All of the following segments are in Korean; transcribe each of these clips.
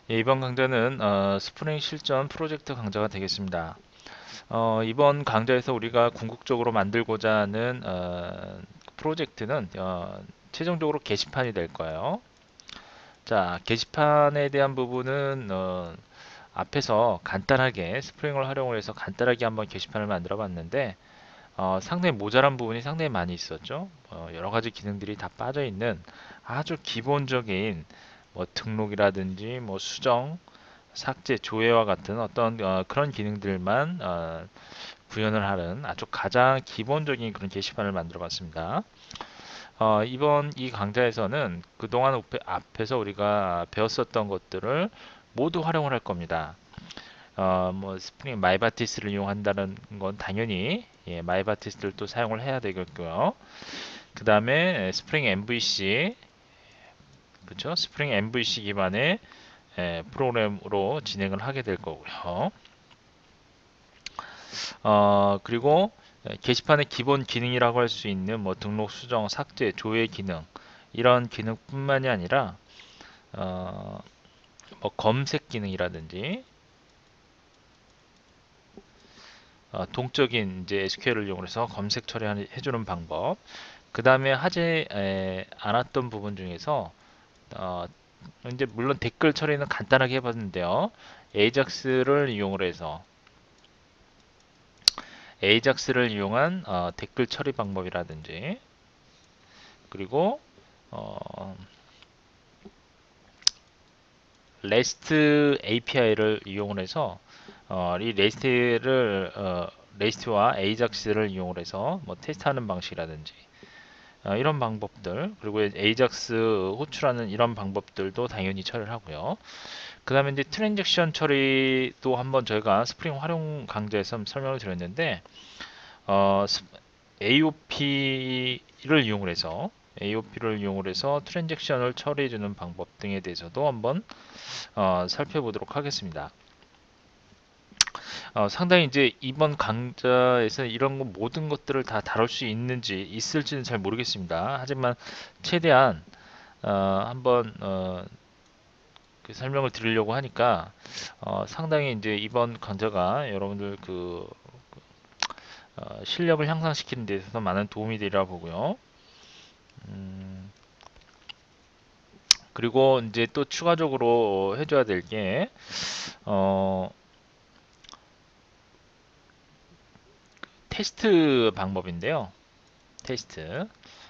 예, 이번 강좌는 스프링 실전 프로젝트 강좌가 되겠습니다. 이번 강좌에서 우리가 궁극적으로 만들고자 하는 프로젝트는 최종적으로 게시판이 될 거예요. 자, 게시판에 대한 부분은 앞에서 간단하게 스프링을 활용을 해서 간단하게 한번 게시판을 만들어 봤는데 상당히 모자란 부분이 상당히 많이 있었죠. 여러 가지 기능들이 다 빠져 있는 아주 기본적인 뭐 등록이라든지 뭐 수정, 삭제, 조회와 같은 어떤 그런 기능들만 구현을 하는 아주 가장 기본적인 그런 게시판을 만들어 봤습니다. 이번 이 강좌에서는 그동안 앞에서 우리가 배웠었던 것들을 모두 활용을 할 겁니다. 뭐 스프링 마이바티스를 이용한다는 건 당연히 예, 마이바티스를 또 사용을 해야 되겠고요. 그 다음에 스프링 MVC, 그렇죠? 스프링 MVC 기반의 프로그램으로 진행을 하게 될 거고요. 그리고 게시판의 기본 기능이라고 할 수 있는 뭐 등록, 수정, 삭제, 조회 기능 이런 기능뿐만이 아니라 어, 뭐 검색 기능이라든지 동적인 이제 SQL을 이용해서 검색 처리해주는 방법. 그 다음에 하지 않았던 부분 중에서 어, 이제 물론 댓글 처리는 간단하게 해봤는데요. AJAX를 이용을 해서 AJAX를 이용한 댓글 처리 방법이라든지 그리고 어, REST API를 이용을 해서 이 REST와 AJAX를 이용을 해서 뭐 테스트하는 방식이라든지 이런 방법들 그리고 AJAX 호출하는 이런 방법들도 당연히 처리를 하고요. 그 다음에 이제 트랜잭션 처리도 한번 저희가 스프링 활용 강좌에서 설명을 드렸는데 AOP를 이용을 해서 트랜잭션을 처리해주는 방법 등에 대해서도 한번 살펴보도록 하겠습니다. 상당히 이제 이번 강좌에서 이런 모든 것들을 다 다룰 수 있을지는 잘 모르겠습니다. 하지만 최대한 한번 그 설명을 드리려고 하니까 상당히 이제 이번 강좌가 여러분들 그 실력을 향상시키는 데 있어서 많은 도움이 되리라 보고요. 그리고 이제 또 추가적으로 해줘야 될 게, 테스트 방법인데요. 테스트.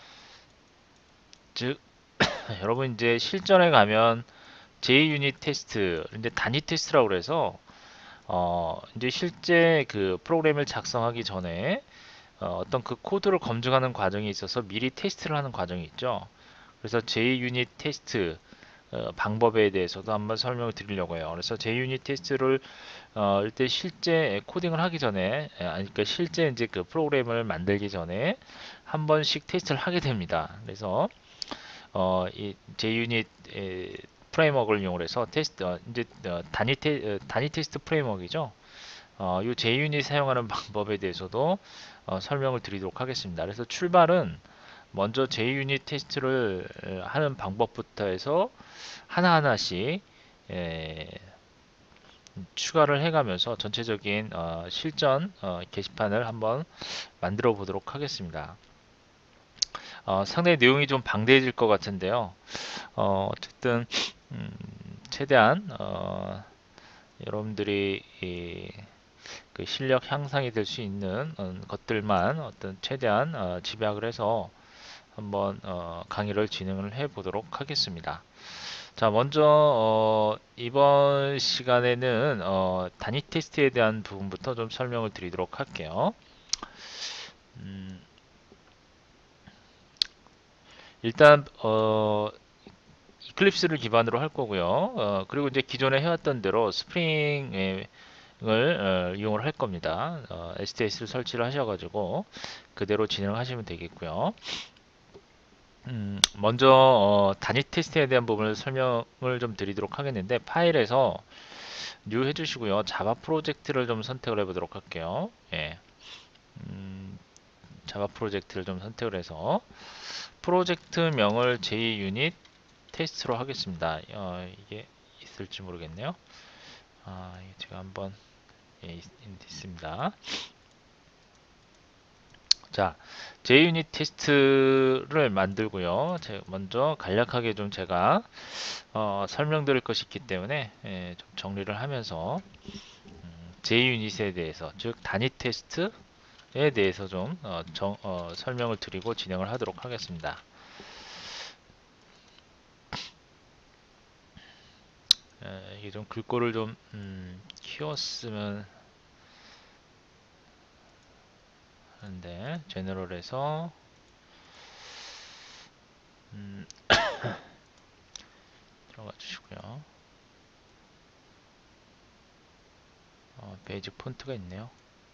즉, 여러분 이제 실전에 가면 JUnit 테스트, 이제 단위 테스트라고 그래서, 이제 실제 그 프로그램을 작성하기 전에 어떤 그 코드를 검증하는 과정에 있어서 미리 테스트를 하는 과정이 있죠. 그래서 JUnit 테스트 방법에 대해서도 한번 설명을 드리려고 해요. 그래서 JUnit 테스트를 일단 실제 코딩을 하기 전에, 그러니까 실제 이제 그 프로그램을 만들기 전에 한 번씩 테스트를 하게 됩니다. 그래서 이 JUnit 프레임워크를 이용해서 테스트, 이제 단위 테스트 프레임워크이죠. 이 JUnit 사용하는 방법에 대해서도 설명을 드리도록 하겠습니다. 그래서 출발은 먼저 JUnit 테스트를 하는 방법부터 해서 하나하나씩 에, 추가를 해가면서 전체적인 실전 게시판을 한번 만들어 보도록 하겠습니다. 상당히 내용이 좀 방대해질 것 같은데요. 어쨌든 음, 최대한 여러분들이 그 실력 향상이 될 수 있는 것들만 어떤 최대한 집약을 해서 한번 강의를 진행을 해 보도록 하겠습니다. 자, 먼저 이번 시간에는 단위 테스트에 대한 부분부터 좀 설명을 드리도록 할게요. 음, 일단 이클립스를 기반으로 할 거고요. 그리고 이제 기존에 해왔던 대로 스프링을 이용을 할 겁니다. STS를 설치를 하셔가지고 그대로 진행하시면 되겠고요. 먼저 단위 테스트에 대한 부분을 설명을 좀 드리도록 하겠는데 파일에서 뉴 해주시고요. 자바 프로젝트를 좀 선택을 해보도록 할게요. 예, 자바 프로젝트를 좀 선택을 해서 프로젝트명을 JUnit 테스트로 하겠습니다. 이게 있을지 모르겠네요. 이게 제가 한번 있습니다. 자, JUnit 테스트를 만들고요. 먼저 간략하게 좀 제가 설명드릴 것이 있기 때문에 좀 정리를 하면서 JUnit에 대해서, 즉 단위 테스트에 대해서 좀 설명을 드리고 진행을 하도록 하겠습니다. 이게 좀 글꼴을 좀 키웠으면 하는데, 제너럴에서 들어가 주시고요. 베이직 폰트가 있네요.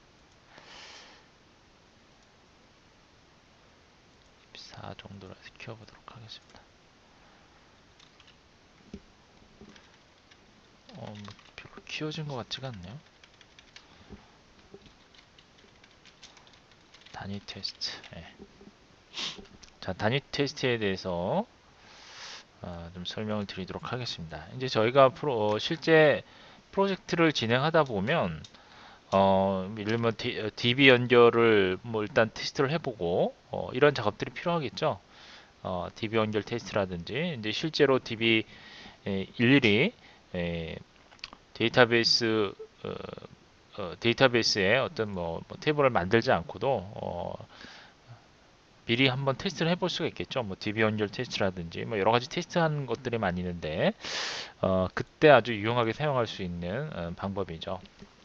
14 정도로 해서 키워보도록 하겠습니다. 뭐 별로 키워진 것 같지가 않네요. 단위 테스트. 자, 단위 테스트에 대해서 좀 설명을 드리도록 하겠습니다. 이제 저희가 실제 프로젝트를 진행하다 보면 예를 들면 DB 연결을 뭐 일단 테스트를 해보고 이런 작업들이 필요하겠죠. DB 연결 테스트라든지 이제 실제로 DB 일일이 데이터베이스 데이터베이스에 어떤 뭐 테이블을 만들지 않고도 미리 한번 테스트를 해볼 수가 있겠죠. 뭐 DB 연결 테스트라든지 뭐 여러 가지 테스트하는 것들이 많이 있는데 그때 아주 유용하게 사용할 수 있는 방법이죠.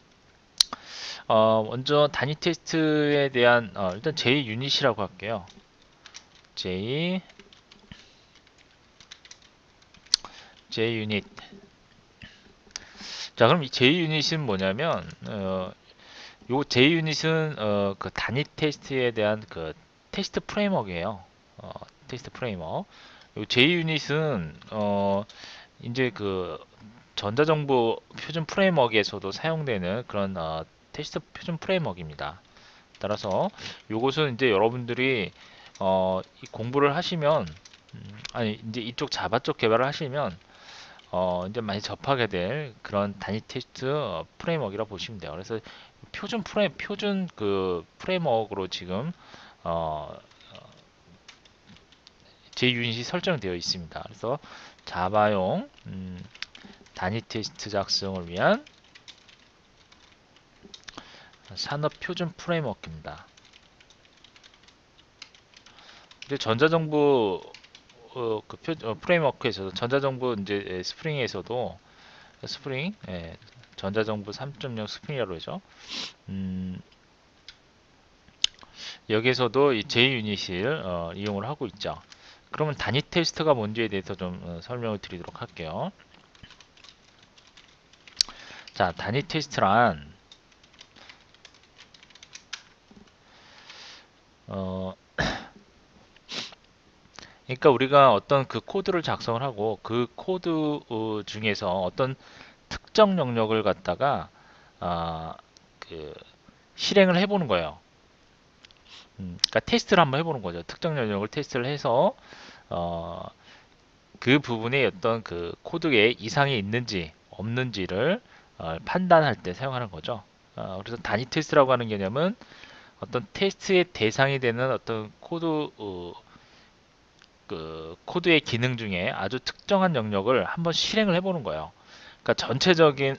먼저 단위 테스트에 대한 일단 JUnit이라고 할게요. JUnit. 자, 그럼 이 JUnit은 뭐냐면 요 JUnit은 그 단위 테스트에 대한 그 테스트 프레임워크예요. 테스트 프레임워크. 요 JUnit은 이제 그 전자정보 표준 프레임워크에서도 사용되는 그런 테스트 표준 프레임워크입니다. 따라서 요것은 이제 여러분들이 공부를 하시면 아니 이제 이쪽 자바 쪽 개발을 하시면 이제 많이 접하게 될 그런 단위 테스트 프레임워크라고 보시면 돼요. 그래서 표준 그 프레임워크로 지금 제 유닛이 설정되어 있습니다. 그래서 자바용 단위 테스트 작성을 위한 산업 표준 프레임워크입니다. 이제 전자정보 프레임워크에서도 전자정보 이제 스프링에서도 스프링 전자정보 3.0 스프링이라고 하죠. 여기에서도 이 JUnit을 이용을 하고 있죠. 그러면 단위 테스트가 뭔지에 대해서 좀 설명을 드리도록 할게요. 자, 단위 테스트란 그러니까 우리가 어떤 그 코드를 작성을 하고 그 코드 중에서 어떤 특정 영역을 갖다가 그 실행을 해보는 거예요. 그러니까 테스트를 한번 해보는 거죠. 특정 영역을 테스트를 해서 그 부분에 어떤 그 코드에 이상이 있는지 없는지를 판단할 때 사용하는 거죠. 그래서 단위 테스트라고 하는 개념은 어떤 테스트의 대상이 되는 어떤 그 코드의 기능 중에 아주 특정한 영역을 한번 실행을 해보는 거예요. 그러니까 전체적인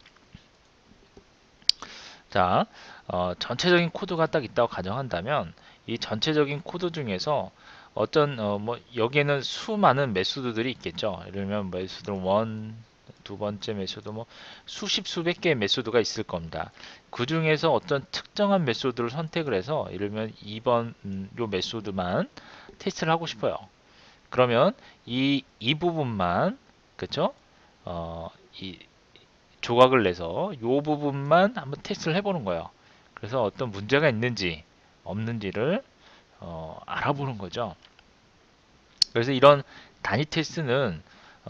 자, 전체적인 코드가 딱 있다고 가정한다면 이 전체적인 코드 중에서 어떤 뭐 여기에는 수많은 메소드들이 있겠죠. 예를 들면 메소드 1, 두 번째 메소드 뭐 수십 수백 개의 메소드가 있을 겁니다. 그 중에서 어떤 특정한 메소드를 선택을 해서 예를 들면 2번 요 메소드만 테스트를 하고 싶어요. 그러면 이 부분만 그쵸? 이 조각을 내서 이 부분만 한번 테스트를 해보는 거예요. 그래서 어떤 문제가 있는지 없는지를 알아보는 거죠. 그래서 이런 단위 테스트는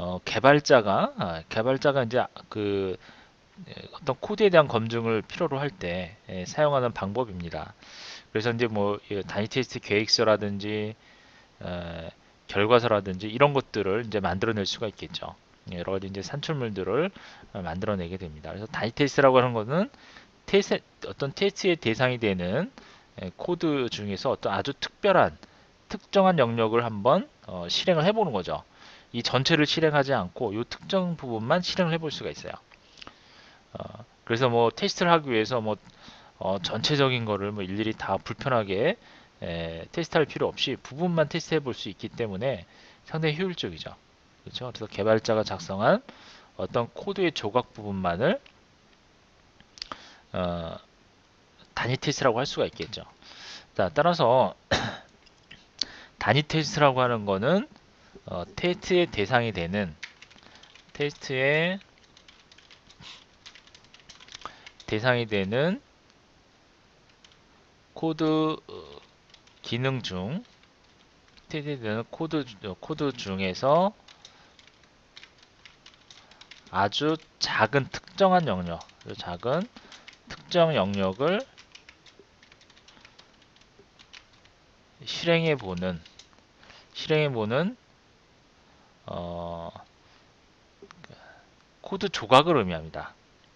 개발자가 이제 그 어떤 코드에 대한 검증을 필요로 할 때 사용하는 방법입니다. 그래서 이제 뭐 단위 테스트 계획서라든지 결과서라든지 이런 것들을 이제 만들어낼 수가 있겠죠. 여러 가지 이제 산출물들을 만들어내게 됩니다. 그래서 단위 테스트라고 하는 것은 어떤 테스트의 대상이 되는 코드 중에서 어떤 아주 특별한 특정한 영역을 한번 실행을 해보는 거죠. 이 전체를 실행하지 않고 이 특정 부분만 실행을 해볼 수가 있어요. 그래서 뭐 테스트를 하기 위해서 뭐 전체적인 거를 뭐 일일이 다 불편하게 테스트할 필요 없이 부분만 테스트해 볼 수 있기 때문에 상당히 효율적이죠. 그렇죠? 그래서 개발자가 작성한 어떤 코드의 조각 부분만을 어, 단위 테스트라고 할 수가 있겠죠. 자, 따라서 단위 테스트라고 하는 거는 테스트의 대상이 되는 테스트의 대상이 되는 코드 기능 중 테스트에 되는 코드 중에서 아주 작은 특정한 영역, 작은 특정 영역을 실행해 보는 어, 코드 조각을 의미합니다.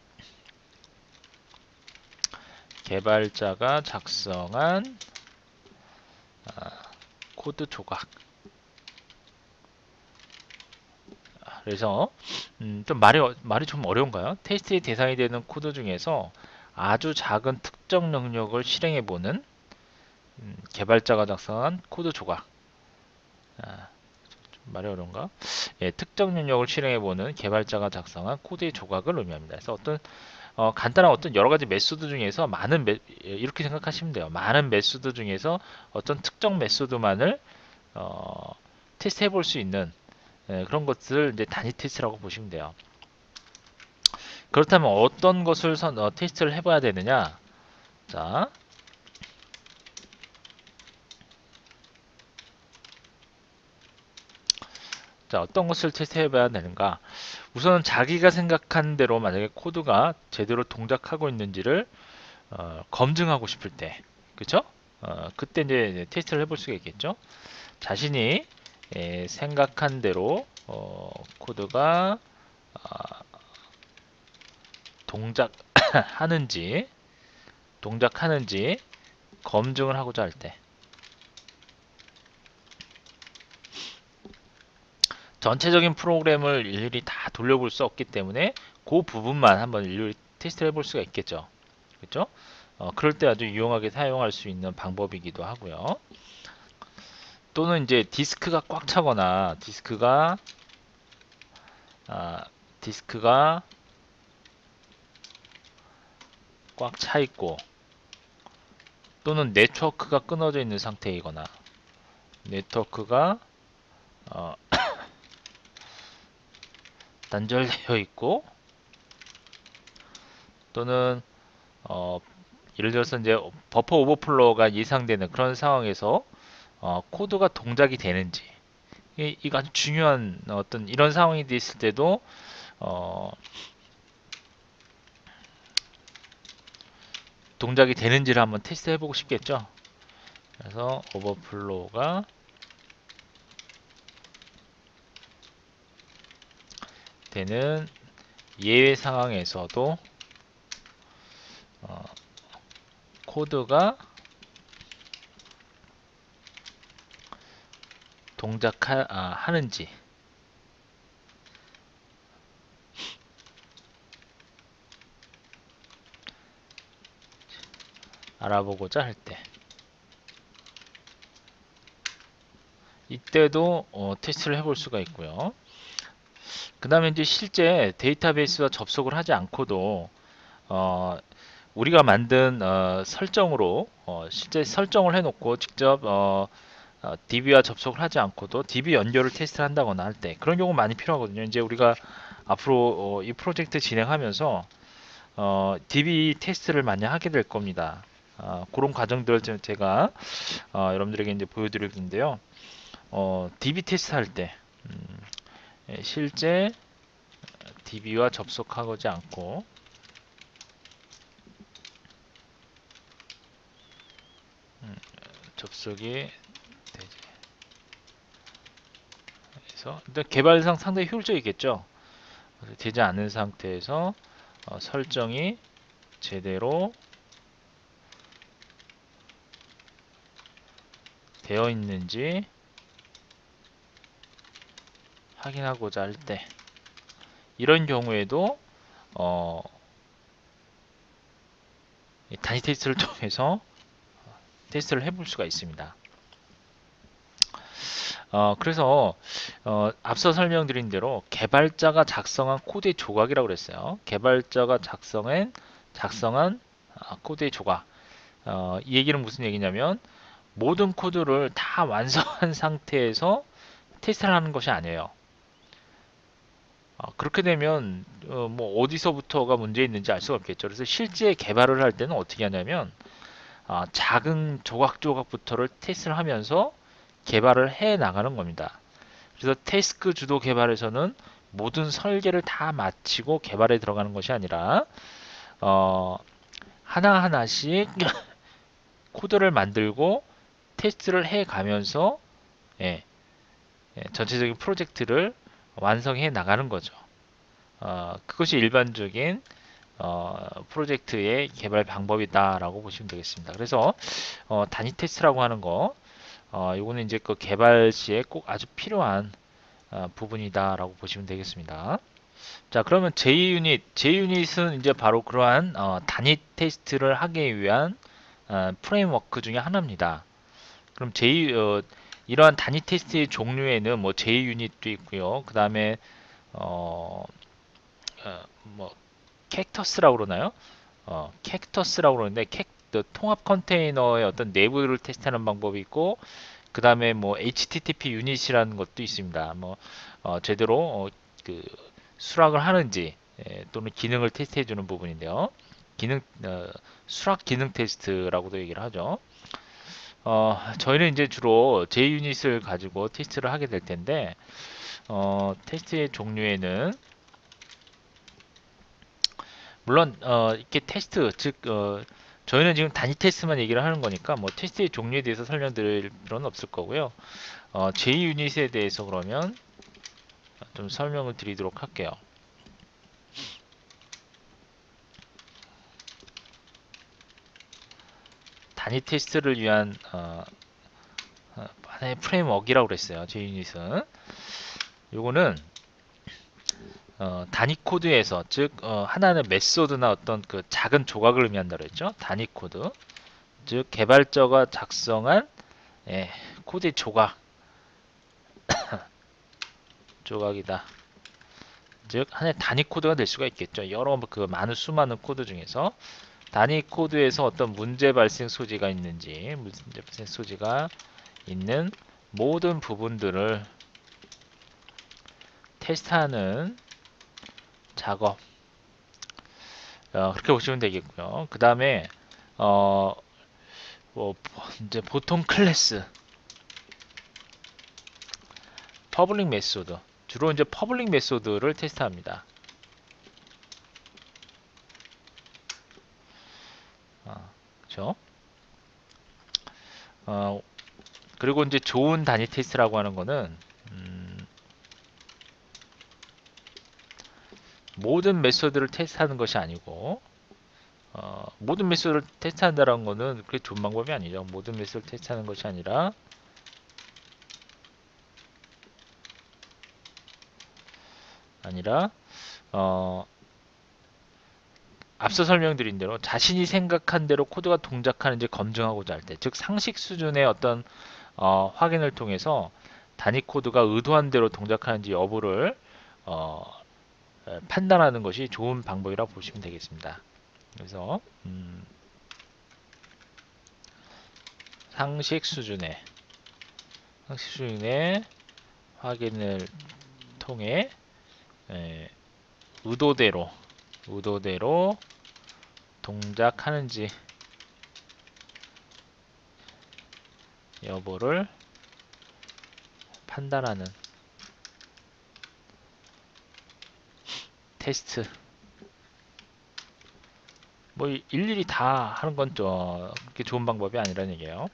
개발자가 작성한 코드 조각. 그래서 좀 말이 좀 어려운가요? 테스트의 대상이 되는 코드 중에서 아주 작은 특정 영역을 실행해보는 개발자가 작성한 코드 조각. 말이 어려운가? 예, 특정 영역을 실행해보는 개발자가 작성한 코드의 조각을 의미합니다. 그래서 간단한 어떤 여러 가지 메소드 중에서 이렇게 생각하시면 돼요. 많은 메소드 중에서 어떤 특정 메소드만을 테스트해 볼 수 있는 그런 것들을 이제 단위 테스트라고 보시면 돼요. 그렇다면 어떤 것을 테스트를 해봐야 되느냐? 자, 어떤 것을 테스트해봐야 되는가? 우선 자기가 생각한 대로 만약에 코드가 제대로 동작하고 있는지를 검증하고 싶을 때, 그쵸? 그때 이제 테스트를 해볼 수가 있겠죠. 자신이 생각한 대로 코드가 동작하는지 검증을 하고자 할 때, 전체적인 프로그램을 일일이 다 돌려볼 수 없기 때문에 그 부분만 한번 일일이 테스트를 해볼 수가 있겠죠. 그렇죠? 그럴 때 아주 유용하게 사용할 수 있는 방법이기도 하고요. 또는 이제 디스크가 꽉 차거나 디스크가 꽉 차 있고 또는 네트워크가 끊어져 있는 상태이거나 네트워크가 어, 단절되어 있고 또는 어, 예를 들어서 이제 버퍼 오버플로우가 예상되는 그런 상황에서 코드가 동작이 되는지 이거 아주 중요한 어떤 이런 상황이 있을 때도 동작이 되는지를 한번 테스트 해보고 싶겠죠. 그래서 오버플로우가 되는 예외 상황에서도 코드가 동작하는지 알아보고자 할 때 이때도 테스트를 해볼 수가 있고요. 그 다음에 이제 실제 데이터베이스와 접속을 하지 않고도 우리가 만든 설정으로 실제 설정을 해놓고 직접 DB와 접속을 하지 않고도 DB 연결을 테스트를 한다거나 할 때 그런 경우 많이 필요하거든요. 이제 우리가 앞으로 이 프로젝트 진행하면서 DB 테스트를 많이 하게 될 겁니다. 그런 과정들을 제가 여러분들에게 이제 보여드릴 텐데요. DB 테스트 할 때 실제 DB와 접속하지 않고 접속이 되지. 그래서 일단 개발상 상당히 효율적이겠죠. 되지 않은 상태에서 설정이 제대로 되어 있는지 확인하고자 할 때, 이런 경우에도 단위 테스트를 통해서 테스트를 해볼 수가 있습니다. 그래서 앞서 설명드린 대로 개발자가 작성한 코드의 조각이라고 그랬어요. 개발자가 작성한 코드의 조각. 이 얘기는 무슨 얘기냐면 모든 코드를 다 완성한 상태에서 테스트를 하는 것이 아니에요. 그렇게 되면 뭐 어디서부터가 문제 있는지 알 수가 없겠죠. 그래서 실제 개발을 할 때는 어떻게 하냐면 작은 조각조각부터를 테스트를 하면서 개발을 해 나가는 겁니다. 그래서 태스크 주도 개발에서는 모든 설계를 다 마치고 개발에 들어가는 것이 아니라 하나하나씩 코드를 만들고 테스트를 해 가면서 예, 전체적인 프로젝트를 완성해 나가는 거죠. 그것이 일반적인 프로젝트의 개발 방법이다라고 보시면 되겠습니다. 그래서 단위 테스트라고 하는 거, 요거는 이제 그 개발 시에 꼭 아주 필요한 부분이다라고 보시면 되겠습니다. 자, 그러면 J유닛은 이제 바로 그러한 단위 테스트를 하기 위한 프레임워크 중에 하나입니다. 그럼 이러한 단위 테스트의 종류에는 뭐 J유닛도 있고요. 그 다음에 뭐 캡터스라고 그러나요? 캡터스라고 그러는데 통합 컨테이너의 어떤 내부를 테스트하는 방법이 있고, 그 다음에 뭐 HTTP 유닛이라는 것도 있습니다. 뭐 제대로 그 수락을 하는지 또는 기능을 테스트해 주는 부분인데요. 기능 수락 기능 테스트라고도 얘기를 하죠. 저희는 이제 주로 JUnit을 가지고 테스트를 하게 될 텐데 테스트의 종류에는 물론 이렇게 테스트 즉 저희는 지금 단위 테스트만 얘기를 하는 거니까 뭐 테스트의 종류에 대해서 설명드릴 필요는 없을 거고요. JUnit에 대해서 그러면 좀 설명을 드리도록 할게요. 단위 테스트를 위한 하나의 프레임워크라고 그랬어요. JUnit은 요거는 단위 코드에서 즉 하나는 메소드나 어떤 그 작은 조각을 의미한다고 그랬죠. 단위 코드 즉 개발자가 작성한 코드의 조각이다. 즉 하나의 단위 코드가 될 수가 있겠죠. 여러 그 많은 수많은 코드 중에서 단위 코드에서 어떤 문제 발생 소지가 있는지 문제 발생 소지가 있는 모든 부분들을 테스트하는 작업. 그렇게 보시면 되겠고요. 그 다음에 뭐 이제 보통 클래스, 퍼블릭 메소드 주로 이제 퍼블릭 메소드를 테스트합니다. 그렇죠? 그리고 이제 좋은 단위 테스트라고 하는 거는 모든 메소드를 테스트하는 것이 아니고 모든 메소드를 테스트한다는 거는 그게 좋은 방법이 아니죠. 모든 메소드를 테스트하는 것이 아니라 앞서 설명드린 대로 자신이 생각한 대로 코드가 동작하는지 검증하고자 할 때, 즉 상식 수준의 어떤 확인을 통해서 단위 코드가 의도한 대로 동작하는지 여부를 판단하는 것이 좋은 방법이라고 보시면 되겠습니다. 그래서 상식 수준의 확인을 통해 의도대로 동작하는지 여부를 판단하는 테스트. 뭐 일일이 다 하는 건 그렇게 좋은 방법이 아니라는 얘기예요.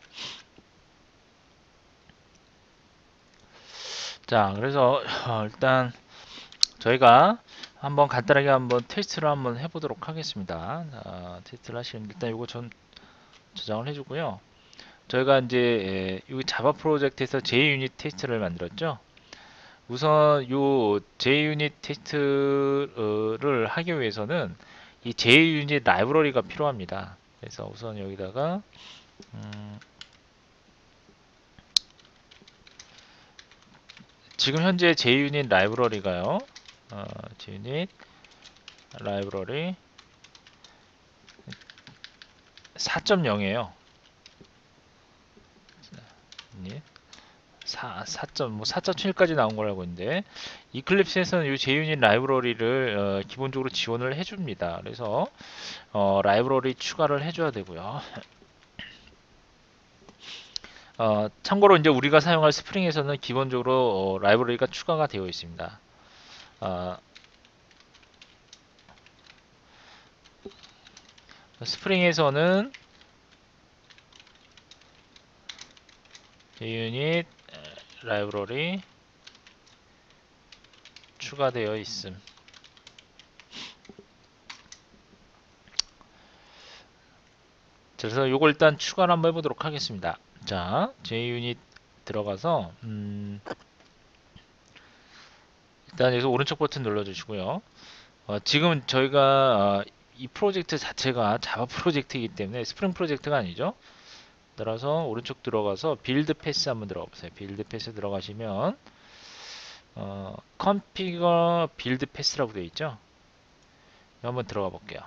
자, 그래서 일단 저희가 한번 간단하게 한번 테스트를 한번 해보도록 하겠습니다. 테스트를 하시면 일단 이거 전 저장을 해주고요. 저희가 이제 이 자바 프로젝트에서 JUnit 테스트를 만들었죠. 우선 이 JUnit 테스트를 하기 위해서는 이 JUnit 라이브러리가 필요합니다. 그래서 우선 여기다가 지금 현재 JUnit 라이브러리가요. JUnit 라이브러리 4.0이에요. 4.7까지 나온 거라고 있는데 이클립스에서는 이 JUnit 라이브러리를 기본적으로 지원을 해줍니다. 그래서 라이브러리 추가를 해줘야 되고요. 참고로 이제 우리가 사용할 스프링에서는 기본적으로 라이브러리가 추가가 되어 있습니다. 스프링에서는 JUnit 라이브러리 추가되어 있음. 그래서 이걸 일단 추가를 한번 해보도록 하겠습니다. 자, JUnit 들어가서 일단 여기서 오른쪽 버튼 눌러주시고요. 지금 저희가 이 프로젝트 자체가 자바 프로젝트이기 때문에 스프링 프로젝트가 아니죠. 따라서 오른쪽 들어가서 빌드 패스 한번 들어가 보세요. 빌드 패스 들어가시면 configure 빌드 패스라고 되어 있죠. 한번 들어가 볼게요.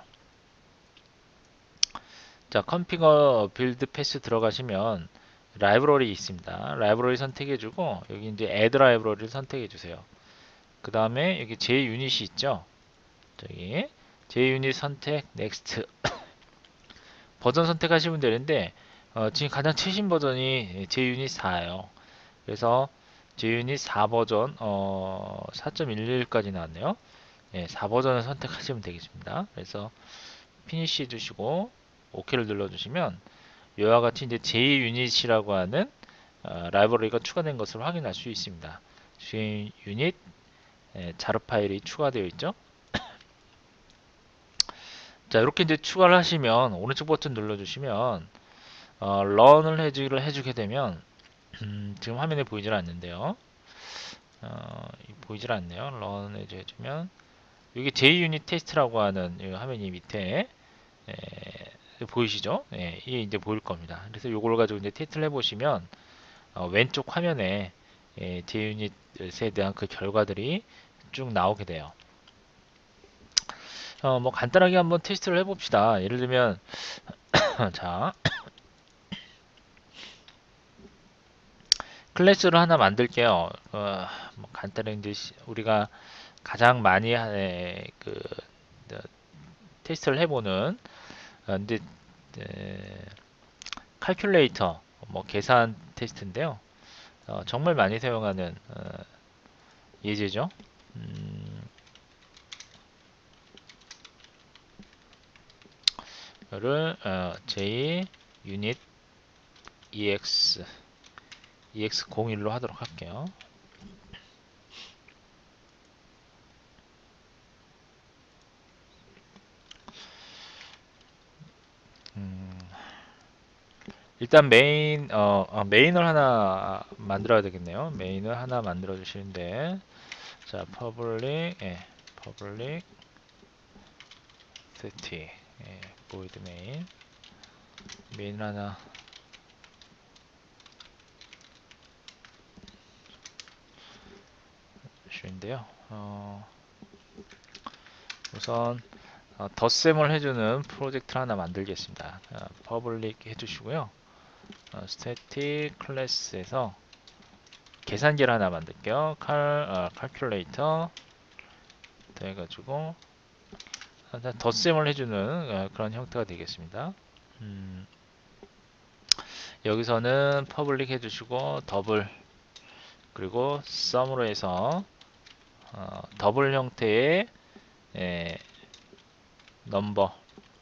자, configure 빌드 패스 들어가시면 라이브러리 있습니다. 라이브러리 선택해 주고 여기 이제 add 라이브러리를 선택해 주세요. 그 다음에 여기 JUnit이 있죠. 저기 JUnit 선택 next 버전 선택하시면 되는데 지금 가장 최신 버전이 JUnit 4예요. 그래서 JUnit 4 버전 4.11까지 나왔네요. 네, 4 버전을 선택하시면 되겠습니다. 그래서 피니시 해주시고 OK를 눌러주시면 이와 같이 이제 JUnit이라고 하는 라이브러리가 추가된 것을 확인할 수 있습니다. JUnit 자르 파일이 추가되어 있죠. 자, 이렇게 이제 추가를 하시면 오른쪽 버튼 눌러주시면 런을 해주게 되면 지금 화면에 보이질 않는데요. 보이질 않네요. 런 해주면 여기 JUnit 테스트라고 하는 화면이 밑에 보이시죠? 예, 이게 이제 보일 겁니다. 그래서 이걸 가지고 이제 테스트를 해보시면 왼쪽 화면에 JUnit에 대한 그 결과들이 쭉 나오게 돼요. 뭐 간단하게 한번 테스트를 해봅시다. 예를 들면 자, 클래스를 하나 만들게요. 뭐 간단히 이제 우리가 가장 많이 그 테스트를 해보는 이제 칼큘레이터 뭐 계산 테스트인데요. 정말 많이 사용하는 예제죠. 이거를 JUnit EX01로 하도록 할게요. 일단 메인을 하나 만들어야 되겠네요. 메인을 하나 만들어 주시는데, 자, public set void 메인 하나 주인데요. 우선 덧셈을 해주는 프로젝트를 하나 만들겠습니다. public 해주시고요. static 클래스에서 계산기를 하나 만들게요. calculator 해가지고 덧셈을 해주는 그런 형태가 되겠습니다. 여기서는 public 해주시고 더블 그리고 sum으로 해서 더블 형태의 넘버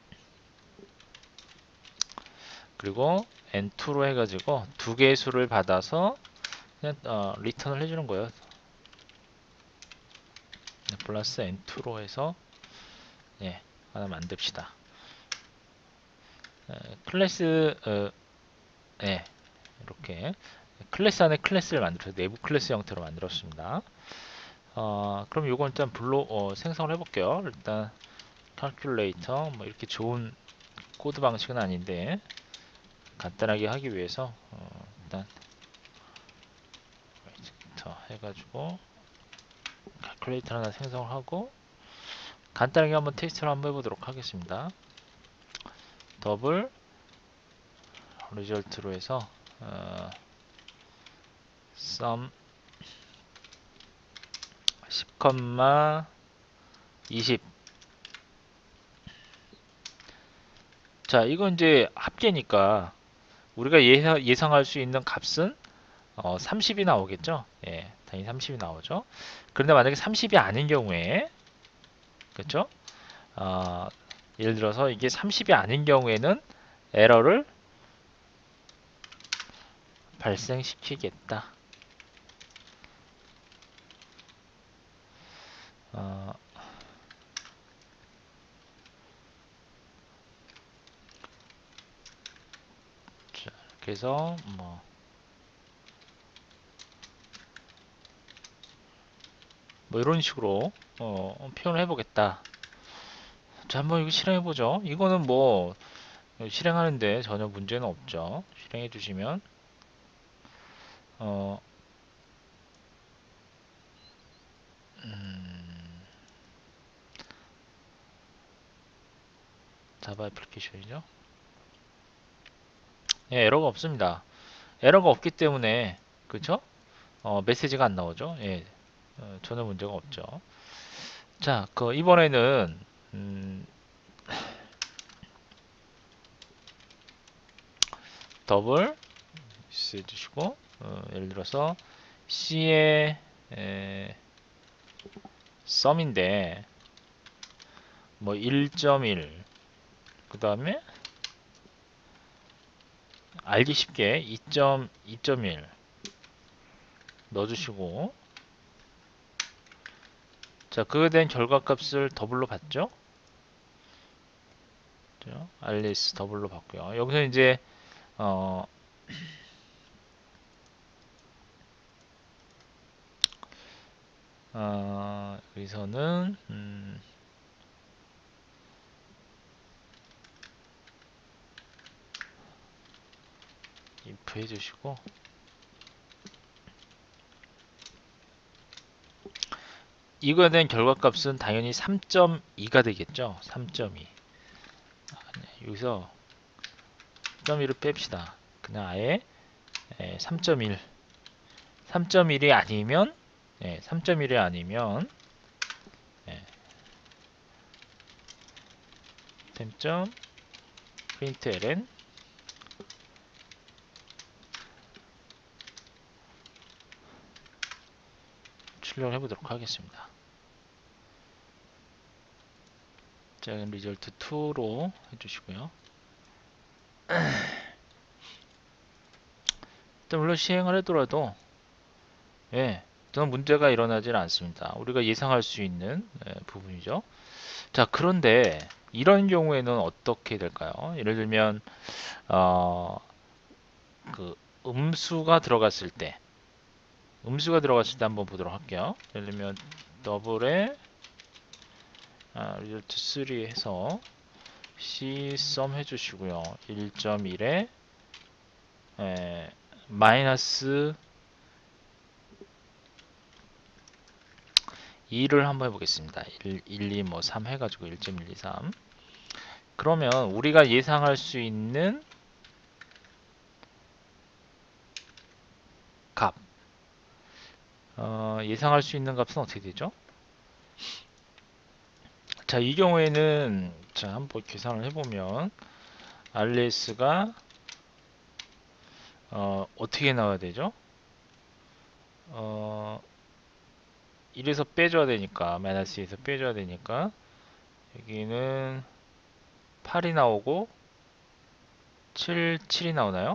그리고 n2로 해가지고 두 개의 수를 받아서 그냥 리턴을 해주는 거예요. 플러스 n2로 해서 예, 하나 만듭시다. 클래스 예, 이렇게 클래스 안에 클래스를 만들어서 내부 클래스 형태로 만들었습니다. 그럼 요건 일단 생성을 해볼게요. 일단 calculator 뭐 이렇게 좋은 코드 방식은 아닌데 간단하게 하기 위해서 일단 더 해가지고 calculator 하나 생성을 하고 간단하게 한번 테스트를 한번 해보도록 하겠습니다. 더블 리절트로 해서 sum 10, 20. 자, 이건 이제 합계니까 우리가 예상할 수 있는 값은 30이 나오겠죠? 예, 당연히 30이 나오죠. 그런데 만약에 30이 아닌 경우에, 그렇죠? 예를 들어서 이게 30이 아닌 경우에는 에러를 발생시키겠다. 자, 그래서 뭐 이런 식으로 표현을 해보겠다. 자, 한번 이거 실행해보죠. 이거는 뭐 실행하는데 전혀 문제는 없죠. 실행해 주시면 어, 자바 애플리케이션이죠. 예, 에러가 없습니다. 에러가 없기 때문에 그렇죠? 메시지가 안 나오죠. 예, 전혀 문제가 없죠. 자, 이번에는 더블 해주시고 예를 들어서 C의 썸인데 뭐 1.1 그 다음에 알기 쉽게 2.1 넣어주시고 자, 그에 대한 결과값을 더블로 받죠. 알리스 더블로 받고요. 여기서 이제 어, 여기서는 if 해주시고 이거에 대한 결과값은 당연히 3.2가 되겠죠. 3.2 여기서 3.1을 뺍시다. 그냥 아예 3.1 3.1이 아니면 3.1이 아니면 temp println 출력을 해보도록 하겠습니다. 자, 리절트 2로 해주시고요. 일단 물론 시행을 하더라도 저는 문제가 일어나질 않습니다. 우리가 예상할 수 있는 부분이죠. 자, 그런데 이런 경우에는 어떻게 될까요? 예를 들면 그 음수가 들어갔을 때 한번 보도록 할게요. 예를 들면 더블에 리절트 3 해서 C sum 해주시고요. 1.1에 마이너스 2를 한번 해보겠습니다. 1, 2, 3 해가지고 1.123 그러면 우리가 예상할 수 있는 값 예상할 수 있는 값은 어떻게 되죠? 자, 이 경우에는 자, 한번 계산을 해보면 RS가 어떻게 나와야 되죠? 1에서 빼줘야 되니까 마이너스 2에서 빼줘야 되니까 여기는 8이 나오고 7이 나오나요?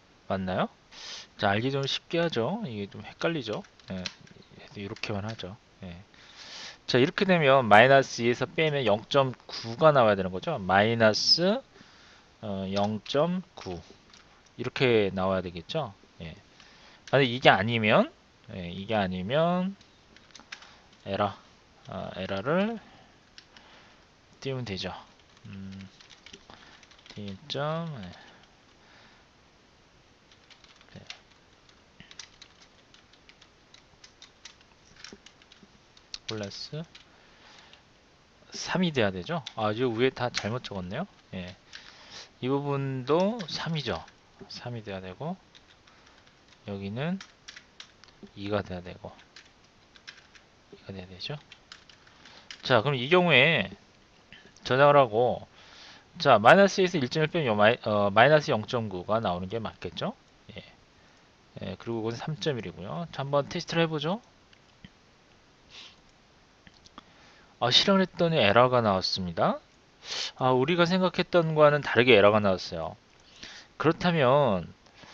맞나요? 자, 알기 좀 쉽게 하죠. 이게 좀 헷갈리죠. 이렇게만 하죠. 예. 자, 이렇게 되면 마이너스 2에서 빼면 0.9가 나와야 되는 거죠. 마이너스 0.9 이렇게 나와야 되겠죠. 예. 만약 이게 아니면 이게 아니면 에러를 띄우면 되죠. T점 플러스 3이 돼야 되죠. 아, 이 위에 다 잘못 적었네요. 예. 이 부분도 3이죠. 3이 돼야 되고 여기는 2가 돼야 되고 2가 돼야 되죠. 자, 그럼 이 경우에 저장을 하고 자, 마이너스에서 1점을 빼면 마이너스 0.9가 나오는 게 맞겠죠? 예. 예, 그리고 이건 3.1이고요. 자, 한번 테스트를 해보죠. 실행을 했더니 에러가 나왔습니다. 우리가 생각했던 거와는 다르게 에러가 나왔어요. 그렇다면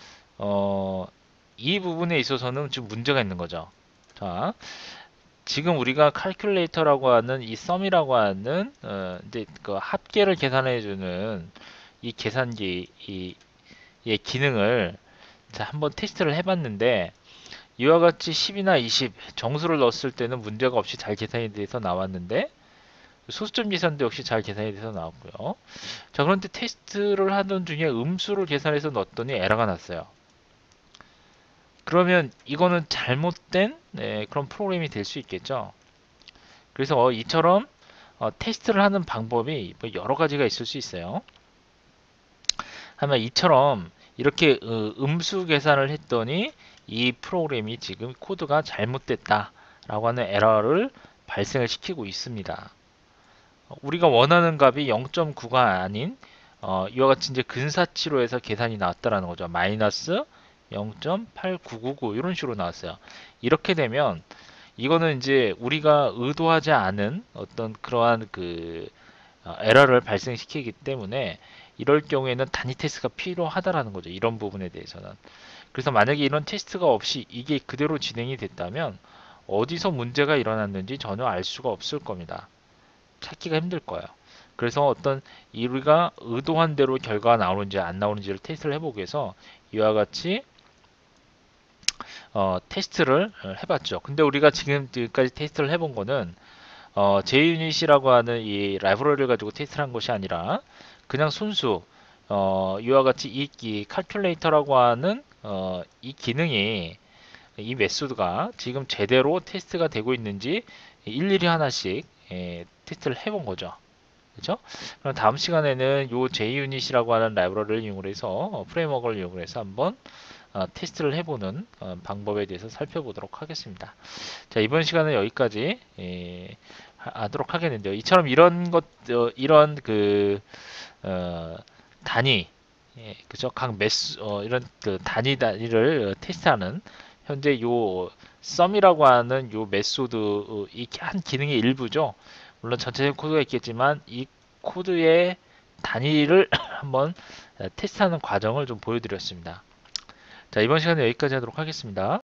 이 부분에 있어서는 지금 문제가 있는 거죠. 자, 지금 우리가 칼큘레이터라고 하는 이 썸이라고 하는 이제 그 합계를 계산해주는 이 계산기 의 기능을 자 한번 테스트를 해봤는데 이와 같이 10이나 20 정수를 넣었을 때는 문제가 없이 잘 계산이 돼서 나왔는데 소수점 계산도 역시 잘 계산이 돼서 나왔고요. 자, 그런데 테스트를 하던 중에 음수를 계산해서 넣었더니 에러가 났어요. 그러면 이거는 잘못된 그런 프로그램이 될 수 있겠죠. 그래서 이처럼 테스트를 하는 방법이 뭐 여러 가지가 있을 수 있어요. 하면 이처럼 이렇게 음수 계산을 했더니 이 프로그램이 지금 코드가 잘못됐다 라고 하는 에러를 발생을 시키고 있습니다. 우리가 원하는 값이 0.9가 아닌 이와 같이 이제 근사치로 해서 계산이 나왔다라는 거죠. 마이너스 0.8999 이런 식으로 나왔어요. 이렇게 되면 이거는 이제 우리가 의도하지 않은 어떤 그러한 그 에러를 발생시키기 때문에 이럴 경우에는 단위 테스트가 필요하다라는 거죠. 이런 부분에 대해서는. 그래서 만약에 이런 테스트가 없이 이게 그대로 진행이 됐다면 어디서 문제가 일어났는지 전혀 알 수가 없을 겁니다. 찾기가 힘들 거예요. 그래서 어떤 우리가 의도한 대로 결과가 나오는지 안 나오는지를 테스트를 해보기 위해서 이와 같이 테스트를 해봤죠. 근데 우리가 지금까지 테스트를 해본 거는 JUnit이라고 하는 이 라이브러리를 가지고 테스트를 한 것이 아니라 그냥 순수 이와 같이 이 칼큘레이터라고 하는 이 기능이 이 메소드가 지금 제대로 테스트가 되고 있는지 일일이 하나씩 테스트를 해본 거죠. 그렇죠? 그럼 다음 시간에는 요 JUnit이라고 하는 라이브러리를 이용해서 프레임워크를 이용해서 한번 테스트를 해보는 방법에 대해서 살펴보도록 하겠습니다. 자, 이번 시간은 여기까지 하도록 하겠는데요. 이처럼 이런 이런 단위, 그죠? 각 매수, 이런 그 단위를 테스트하는 현재 요 썸이라고 하는 요 메소드 이 한 기능의 일부죠. 물론 전체적인 코드가 있겠지만 이 코드의 단위를 한번 테스트하는 과정을 좀 보여드렸습니다. 자, 이번 시간에 여기까지 하도록 하겠습니다.